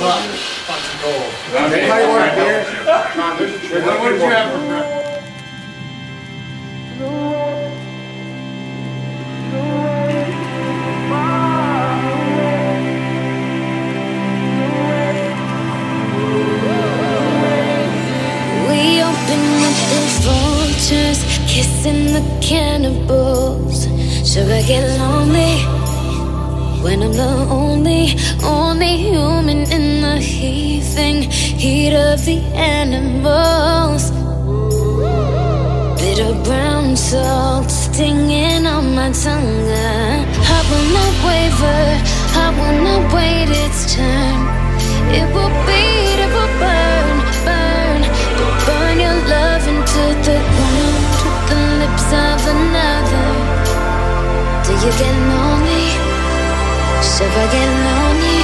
Bunch of gold. Anybody want a beer? Come on, What did you have for breakfast? We open up the vultures, kissing the cannibals. Should I get lonely when I'm the only human in the heaving heat of the animals? Bitter brown salt stinging on my tongue. I will not waver, I will not wait its turn. It will beat, it will burn, burn. Will burn your love into the ground with the lips of another. Do you get lonely? Should I get lonely?